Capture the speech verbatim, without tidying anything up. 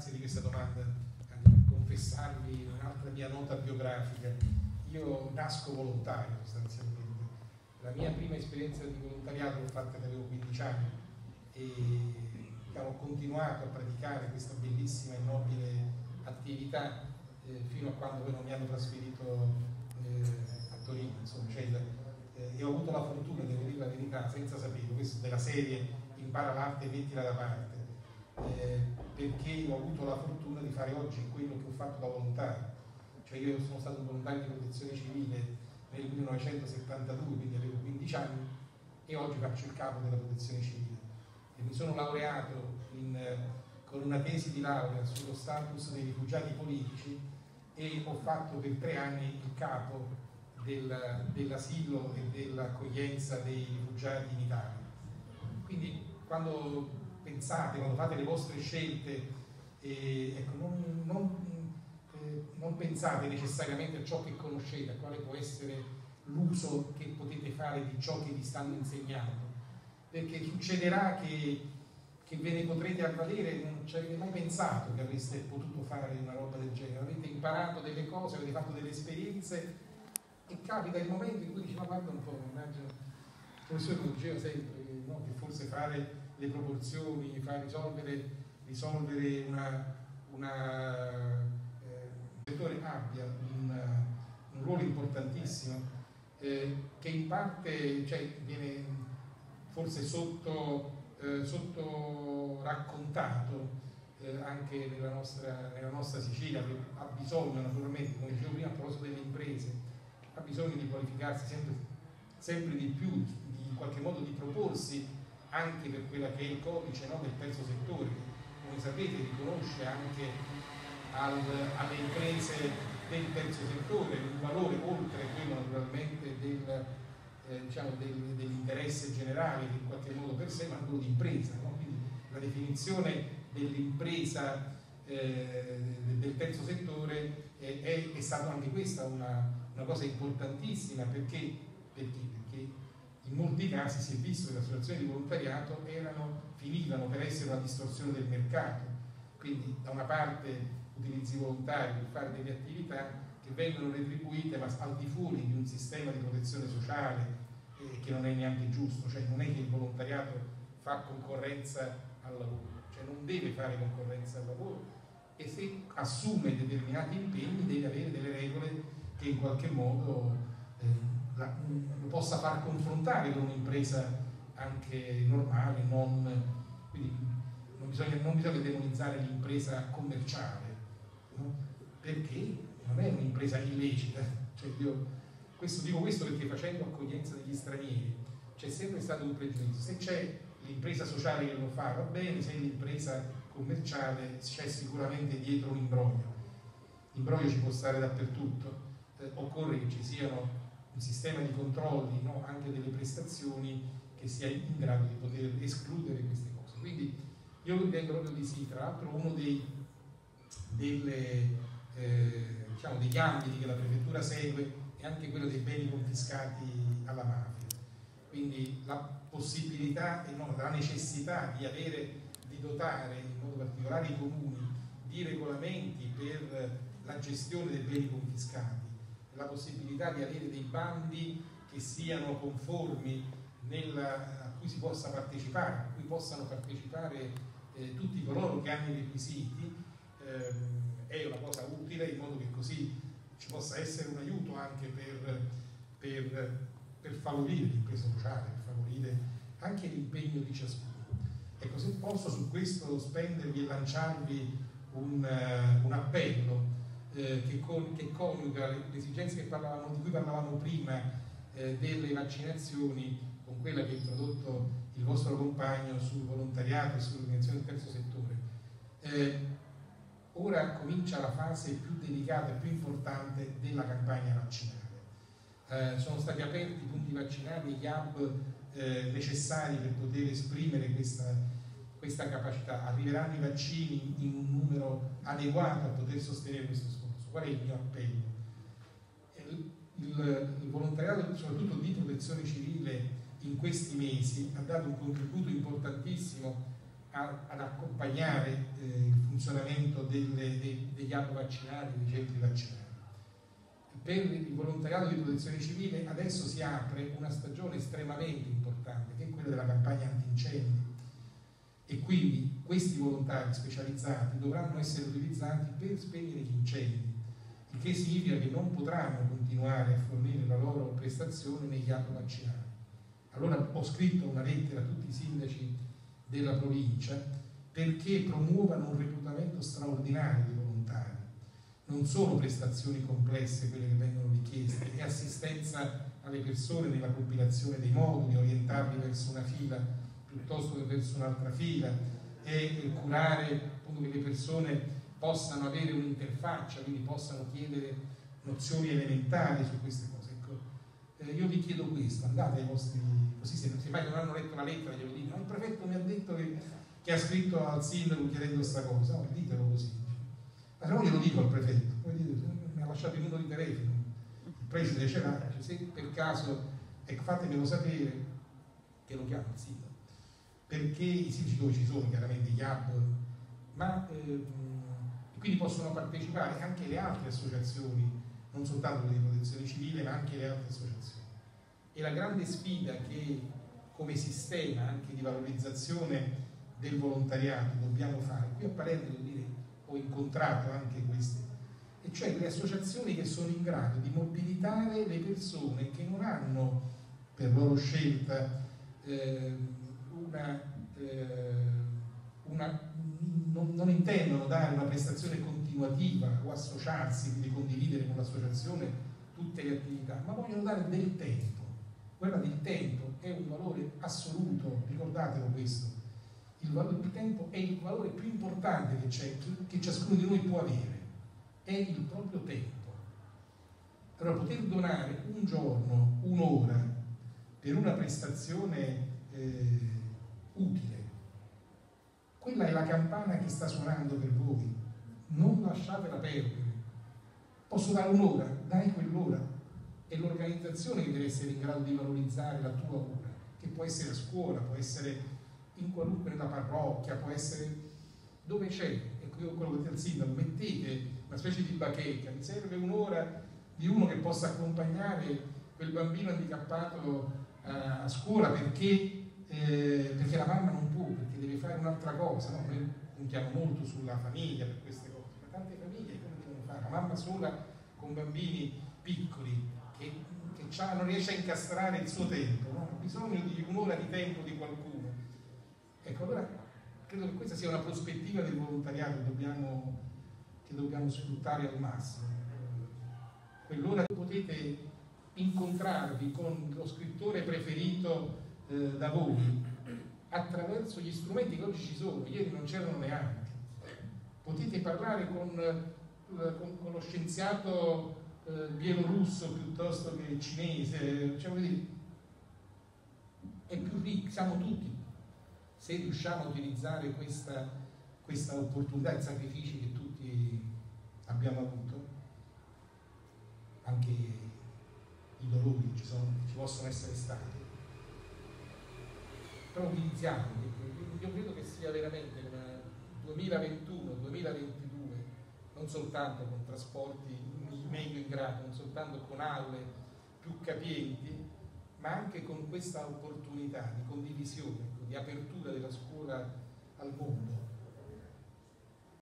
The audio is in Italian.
grazie di questa domanda, anche per confessarvi un'altra mia nota biografica. Io nasco volontario sostanzialmente. La mia prima esperienza di volontariato l'ho fatta che avevo quindici anni e ho continuato a praticare questa bellissima e nobile attività eh, fino a quando poi non mi hanno trasferito eh, a Torino, insomma, cioè, eh, e ho avuto la fortuna, devo dire la verità, senza saperlo, questo della serie impara l'arte e mettila da parte, eh, perché ho avuto la fortuna di fare oggi quello che ho fatto da volontario. Cioè io sono stato un volontario di protezione civile nel millenovecentosettantadue, quindi avevo quindici anni, e oggi faccio il capo della protezione civile. E mi sono laureato in, con una tesi di laurea sullo status dei rifugiati politici e ho fatto per tre anni il capo del, dell'asilo e dell'accoglienza dei rifugiati in Italia. Quindi quando pensate, quando fate le vostre scelte, eh, ecco, non, non non pensate necessariamente a ciò che conoscete, a quale può essere l'uso che potete fare di ciò che vi stanno insegnando, perché succederà che, che ve ne potrete avvalere, non ci avete mai pensato che avreste potuto fare una roba del genere, avete imparato delle cose, avete fatto delle esperienze e capita il momento in cui dici ma guarda un po', immagino, il professore mi diceva sempre che, no, che forse fare le proporzioni, far risolvere, risolvere una, una il settore abbia un, un ruolo importantissimo eh, che in parte cioè, viene forse sotto, eh, sotto raccontato eh, anche nella nostra, nella nostra Sicilia, che ha bisogno naturalmente, come dicevo prima a proposito delle imprese, ha bisogno di qualificarsi sempre, sempre di più, di, in qualche modo di proporsi anche per quella che è il codice, no, del terzo settore, che come sapete riconosce anche Al, alle imprese del terzo settore un valore oltre quello naturalmente del, eh, diciamo, del, dell'interesse generale che in qualche modo per sé, ma quello di impresa, no? Quindi la definizione dell'impresa eh, del terzo settore eh, è, è stata anche questa una, una cosa importantissima perché, perché, perché in molti casi si è visto che le associazioni di volontariato erano, finivano per essere una distorsione del mercato, quindi da una parte utilizzi volontari per fare delle attività che vengono retribuite ma al di fuori di un sistema di protezione sociale eh, che non è neanche giusto, cioè non è che il volontariato fa concorrenza al lavoro, cioè non deve fare concorrenza al lavoro e se assume determinati impegni deve avere delle regole che in qualche modo eh, la, lo possa far confrontare con un'impresa anche normale, non, quindi non bisogna, non bisogna demonizzare l'impresa commerciale, no? Perché non è un'impresa illecita, cioè io questo, dico questo perché facendo accoglienza degli stranieri c'è sempre stato un pregiudizio, se c'è l'impresa sociale che lo fa va bene, se è l'impresa commerciale c'è sicuramente dietro un imbroglio, l'imbroglio ci può stare dappertutto, eh, occorre che ci siano un sistema di controlli, no? Anche delle prestazioni che sia in grado di poter escludere queste cose, quindi io ritengo proprio di sì. Tra l'altro uno dei Delle, eh, diciamo, degli ambiti che la prefettura segue è anche quello dei beni confiscati alla mafia, quindi la possibilità e no, la necessità di avere, di dotare in modo particolare i comuni di regolamenti per la gestione dei beni confiscati, la possibilità di avere dei bandi che siano conformi nella, a cui si possa partecipare, a cui possano partecipare eh, tutti coloro che hanno i requisiti, è una cosa utile in modo che così ci possa essere un aiuto anche per, per, per favorire l'impresa sociale, per favorire anche l'impegno di ciascuno. Ecco, se posso su questo spendervi e lanciarvi un, uh, un appello eh, che, con, che coniuga le, le esigenze che parlavamo, di cui parlavamo prima eh, delle vaccinazioni con quella che ha introdotto il vostro compagno sul volontariato e sull'organizzazione del terzo settore. Eh, Ora comincia la fase più delicata e più importante della campagna vaccinale. Eh, sono stati aperti i punti vaccinali e gli hub eh, necessari per poter esprimere questa, questa capacità. Arriveranno i vaccini in un numero adeguato a poter sostenere questo sforzo. Qual è il mio appello? Il, il, il volontariato, soprattutto di protezione civile, in questi mesi ha dato un contributo importantissimo a, ad accompagnare eh, il funzionamento delle, dei, degli hub vaccinali, dei centri vaccinali. Per il volontariato di protezione civile adesso si apre una stagione estremamente importante, che è quella della campagna antincendi, e quindi questi volontari specializzati dovranno essere utilizzati per spegnere gli incendi, il che significa che non potranno continuare a fornire la loro prestazione negli hub vaccinali. Allora ho scritto una lettera a tutti i sindaci della provincia perché promuovano un reclutamento straordinario di volontari, non solo prestazioni complesse, quelle che vengono richieste, e assistenza alle persone nella compilazione dei moduli, orientarli verso una fila piuttosto che verso un'altra fila, e curare appunto che le persone possano avere un'interfaccia, quindi possano chiedere nozioni elementari su queste cose. Ecco, eh, io vi chiedo questo, andate ai vostri, così se, se mai non hanno letto la lettera glielo dico, il prefetto mi ha detto che, che ha scritto al sindaco chiedendo questa cosa, no, ditelo così. Ma se no glielo dico al prefetto, come dite, mi ha lasciato il numero di telefono, il preside ce l'ha, se per caso, ecco, fatemelo sapere che lo chiamo il sindaco, perché i sindaci dove ci sono chiaramente gli hub, ma eh, quindi possono partecipare anche le altre associazioni, non soltanto quelle di protezione civile, ma anche le altre associazioni. E la grande sfida che come sistema anche di valorizzazione del volontariato dobbiamo fare, qui a Palermo devo dire, ho incontrato anche queste, e cioè le associazioni che sono in grado di mobilitare le persone che non hanno per loro scelta eh, una, eh, una non, non intendono dare una prestazione continuativa o associarsi, quindi condividere con l'associazione tutte le attività, ma vogliono dare del tempo. Guardate, il tempo è un valore assoluto, ricordatelo questo. Il, valore, il tempo è il valore più importante che c'è, che, che ciascuno di noi può avere, è il proprio tempo. Allora, poter donare un giorno, un'ora per una prestazione eh, utile, quella è la campana che sta suonando per voi, non lasciatela perdere. Posso dare un'ora, dai quell'ora, è l'organizzazione che deve essere in grado di valorizzare la tua ora, che può essere a scuola, può essere in qualunque, nella parrocchia, può essere dove c'è. Ecco, io quello che dico al sindaco, mettete una specie di bacheca, mi serve un'ora di uno che possa accompagnare quel bambino handicappato a, a scuola perché Eh, perché la mamma non può, perché deve fare un'altra cosa, no? Noi puntiamo molto sulla famiglia per queste cose, ma tante famiglie come devono fare? La mamma sola con bambini piccoli che, che non riesce a incastrare il suo tempo, no? Ha bisogno di un'ora di tempo di qualcuno. Ecco, allora credo che questa sia una prospettiva del volontariato che dobbiamo, che dobbiamo sfruttare al massimo. Quell'ora potete incontrarvi con lo scrittore preferito Eh, da voi attraverso gli strumenti che oggi ci sono, ieri non c'erano neanche. Potete parlare con, eh, con, con lo scienziato eh, bielorusso piuttosto che cinese, cioè, dire, è più ricco, siamo tutti, se riusciamo a utilizzare questa, questa opportunità e sacrifici che tutti abbiamo avuto, anche i dolori che ci, sono, ci possono essere stati. Però iniziamo, io credo che sia veramente una duemilaventuno duemilaventidue, non soltanto con trasporti meglio in grado, non soltanto con aule più capienti, ma anche con questa opportunità di condivisione, di apertura della scuola al mondo.